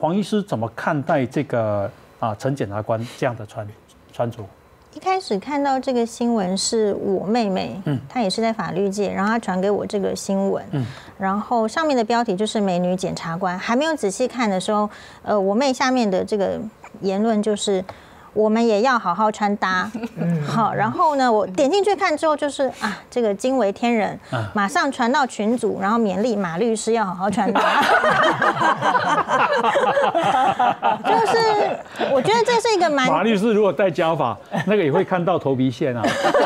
黄医师怎么看待这个陈检察官这样的穿着？ 一开始看到这个新闻是我妹妹，她也是在法律界，然后她传给我这个新闻，然后上面的标题就是美女检察官，还没有仔细看的时候，我妹下面的这个言论就是。我们也要好好穿搭，好，然后呢，我点进去看之后，就是这个惊为天人，马上传到群组，然后勉励马律师要好好穿搭，就是我觉得这是一个马律师如果戴假发，那个也会看到头皮线啊。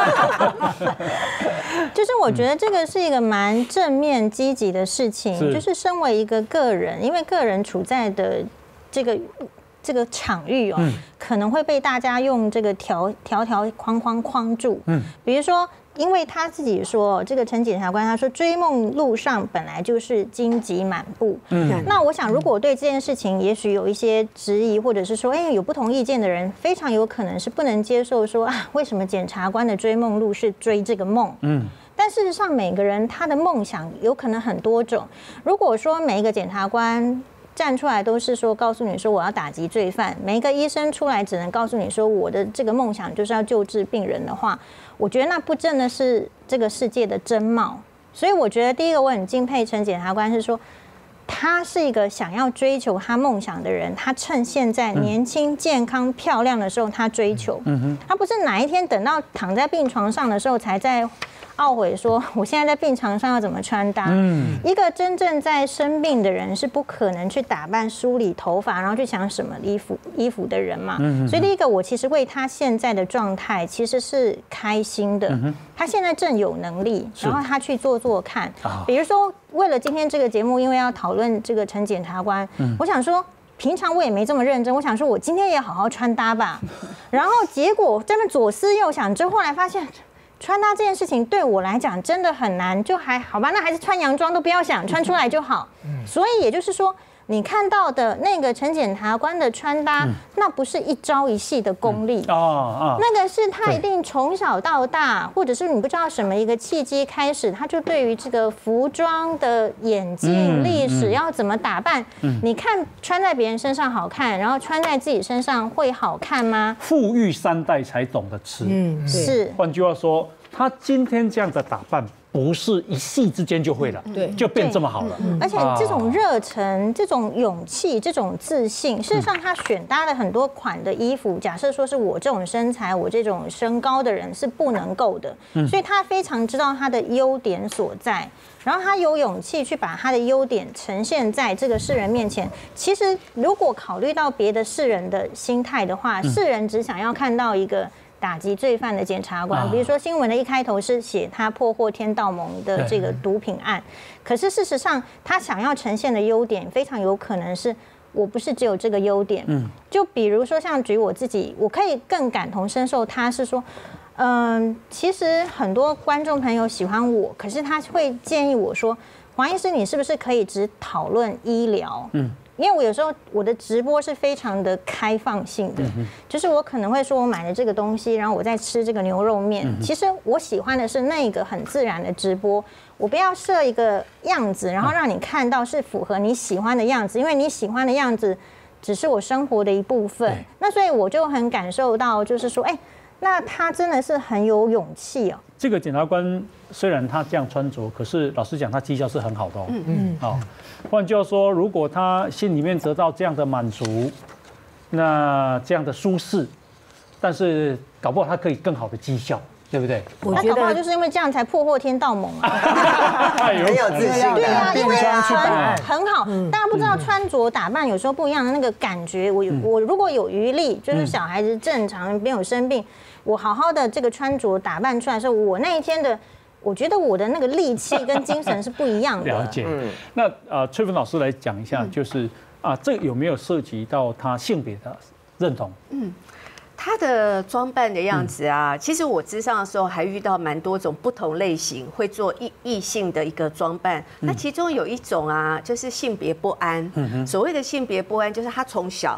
就是我觉得这个是一个蛮正面积极的事情，就是身为一个个人，因为个人处在的这个场域可能会被大家用这个条框框住。比如说，因为他自己说，这个陈检察官他说，追梦路上本来就是荆棘满布。那我想，如果我对这件事情也许有一些质疑，或者是说，有不同意见的人，非常有可能是不能接受说为什么检察官的追梦路是追这个梦？但事实上，每个人他的梦想有可能很多种。如果说每一个检察官站出来都是说告诉你说我要打击罪犯，每一个医生出来只能告诉你说我的这个梦想就是要救治病人的话，我觉得那不真的是这个世界的真貌。所以我觉得第一个我很敬佩陈检察官，是说他是一个想要追求他梦想的人，他趁现在年轻、健康、漂亮的时候他追求，他不是哪一天等到躺在病床上的时候才在懊悔说我现在在病床上要怎么穿搭。一个真正在生病的人是不可能去打扮、梳理头发，然后去想什么衣服的人嘛。所以第一个，我其实为他现在的状态其实是开心的。他现在正有能力，然后他去做看。比如说，为了今天这个节目，因为要讨论这个陈检察官，我想说。平常我也没这么认真，我想说我今天也好好穿搭吧。然后结果这么左思右想之后，后来发现穿搭这件事情对我来讲真的很难，就还好吧，那还是穿洋装都不要想，穿出来就好。所以也就是说，你看到的那个陈检察官的穿搭，那不是一朝一夕的功力那个是他一定从小到大，或者是你不知道什么一个契机开始，他就对于这个服装的演进历史要怎么打扮，你看穿在别人身上好看，然后穿在自己身上会好看吗？ 富裕3代才懂得吃， 是。 换句话说，他今天这样的打扮。不是一夕之间就会了，就变这么好了。 而且这种热忱、这种勇气、这种自信，事实上他选搭的很多款的衣服，假设说是我这种身材、我这种身高的人是不能够的，所以他非常知道他的优点所在，然后他有勇气去把他的优点呈现在这个世人面前。其实如果考虑到别的世人的心态的话，世人只想要看到一个。打击罪犯的检察官，比如说新闻的一开头是写他破获天道盟的这个毒品案，可是事实上他想要呈现的优点非常有可能是我不是只有这个优点，就比如说像举我自己，我可以更感同身受，他是说，其实很多观众朋友喜欢我，可是他会建议我说，黄医师你是不是可以只讨论医疗？因为我有时候我的直播是非常的开放性的，就是我可能会说我买了这个东西，然后我在吃这个牛肉面。其实我喜欢的是那个很自然的直播，我不要设一个样子，然后让你看到是符合你喜欢的样子，因为你喜欢的样子只是我生活的一部分。那所以我就很感受到，就是说，那他真的是很有勇气哦。 这个检察官虽然他这样穿着，可是老实讲，他绩效是很好的哦。换句话说，如果他心里面得到这样的满足，那这样的舒适，但是搞不好他可以更好的绩效，对不对？ 我觉得就是因为这样才破获天道盟啊， 很有自信。 对啊，因为穿很好，大家不知道穿着打扮有时候不一样的那个感觉。我如果有余力，就是小孩子正常没有生病，我好好的这个穿着打扮出来的时候，我那一天的。我觉得我的那个力气跟精神是不一样的。 了解。那翠芬老师来讲一下，就是这有没有涉及到他性别的认同？ 他的装扮的样子啊，其实我咨商的时候还遇到蛮多种不同类型会做异性的一个装扮。那其中有一种啊，就是性别不安。所谓的性别不安，就是他从小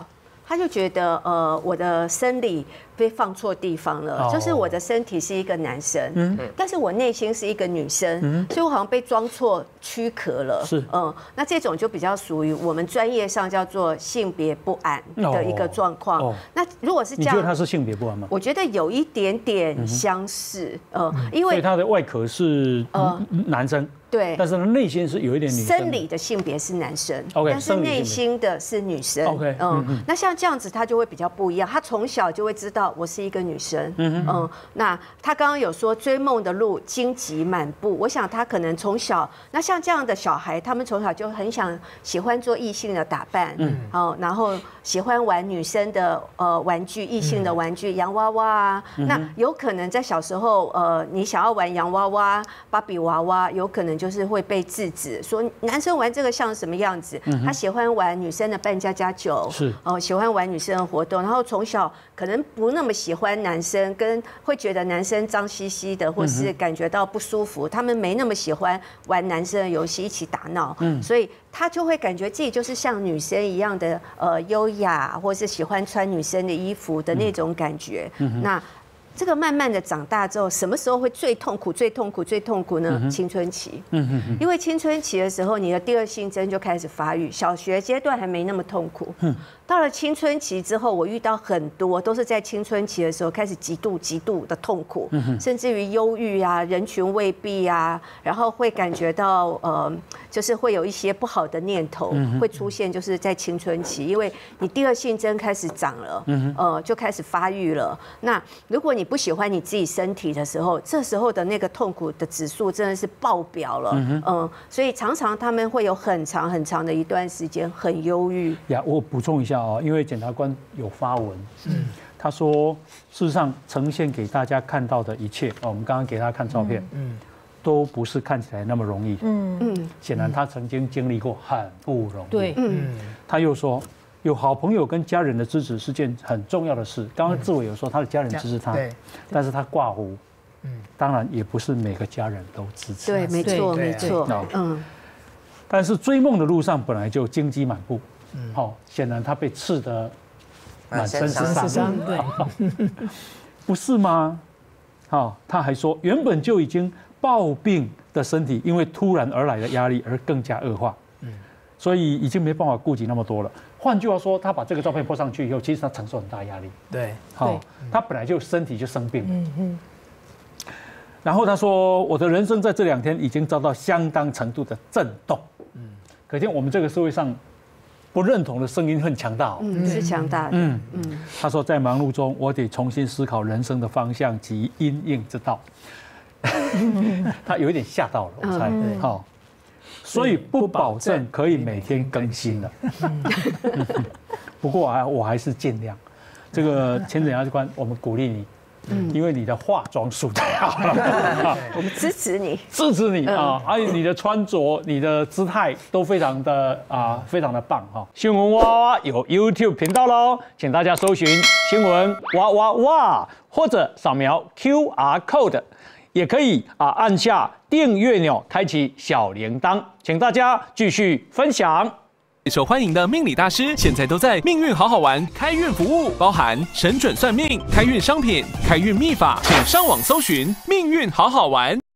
他就觉得我的生理被放错地方了，就是我的身体是一个男生，但是我内心是一个女生，所以我好像被装错躯壳了。 是， 那这种就比较属于我们专业上叫做性别不安的一个状况。那如果是这样， 你觉得他是性别不安吗？ 我觉得有一点点相似，因为所以他的外壳是男生。 对， 但是呢，内心是有一点女生。 生理的性别是男生， 但是内心的是女生。 OK， 那像这样子，他就会比较不一样。他从小就会知道我是一个女生。那他刚刚有说追梦的路荆棘满布，我想他可能从小，那像这样的小孩，他们从小就很喜欢做异性的打扮，然后喜欢玩女生的玩具，异性的玩具，洋娃娃啊。那有可能在小时候，你想要玩洋娃娃、芭比娃娃，有可能就是会被制止，说男生玩这个像什么样子？他喜欢玩女生的扮家家酒， 是喜欢玩女生的活动，然后从小可能不那么喜欢男生，跟会觉得男生脏兮兮的，或是感觉到不舒服，他们没那么喜欢玩男生的游戏，一起打闹，所以他就会感觉自己就是像女生一样的优雅，或是喜欢穿女生的衣服的那种感觉。那这个慢慢的长大之后，什么时候会最痛苦、最痛苦、最痛苦呢？青春期。因为青春期的时候，你的第二性征就开始发育，小学阶段还没那么痛苦。到了青春期之后，我遇到很多都是在青春期的时候开始极度的痛苦，甚至于忧郁啊、人群未必啊，然后会感觉到就是会有一些不好的念头会出现，就是在青春期，因为你第二性征开始长了，就开始发育了。那如果你不喜欢你自己身体的时候，这时候的那个痛苦的指数真的是爆表了，所以常常他们会有很长的一段时间很忧郁。 我补充一下因为检察官有发文，他说事实上呈现给大家看到的一切，我们刚刚给他看照片，都不是看起来那么容易。显然他曾经经历过很不容易。 对， 他又说有好朋友跟家人的支持是件很重要的事。刚刚志伟有说他的家人支持他，但是他挂胡，当然也不是每个家人都支持。 对，没错。 但是追梦的路上本来就荆棘满布。显然他被刺得满身是伤， 对， 不是吗？他还说原本就已经暴病的身体，因为突然而来的压力而更加恶化，所以已经没办法顾及那么多了。换句话说，他把这个照片播上去以后，其实他承受很大压力。 对， 他本来就身体就生病。然后他说，我的人生在这2天已经遭到相当程度的震动。可见我们这个社会上不认同的声音很强大， 是强大的。 他说，在忙碌中，我得重新思考人生的方向及因应之道。他有一点吓到了，我猜。所以不保证可以每天更新了。不过我还是尽量。这个前检察官，我们鼓励你。因为你的化妆术太好了， 我们支持你而且你的穿着、你的姿态都非常的棒哈。新闻哇哇有 YouTube 频道喽，请大家搜寻新闻哇哇哇，或者扫描 QR code， 也可以按下订阅钮，开启小铃铛，请大家继续分享。 受欢迎的命理大师，现在都在命运好好玩开运服务，包含神准算命、开运商品、开运秘法，请上网搜寻命运好好玩。